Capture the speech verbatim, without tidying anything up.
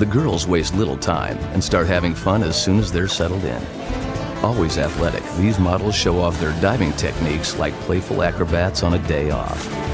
The girls waste little time and start having fun as soon as they're settled in. Always athletic, these models show off their diving techniques like playful acrobats on a day off.